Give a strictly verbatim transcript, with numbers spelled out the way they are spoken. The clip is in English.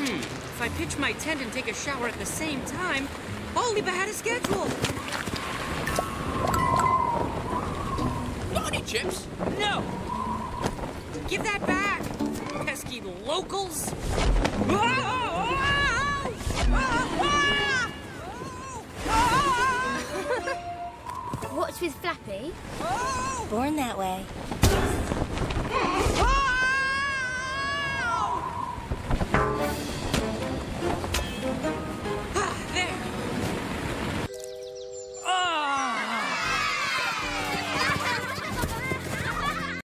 Hmm, if I pitch my tent and take a shower at the same time, I'll leave ahead of schedule. Got any chips? No! Give that back, pesky locals! What's with Flappy? Born that way.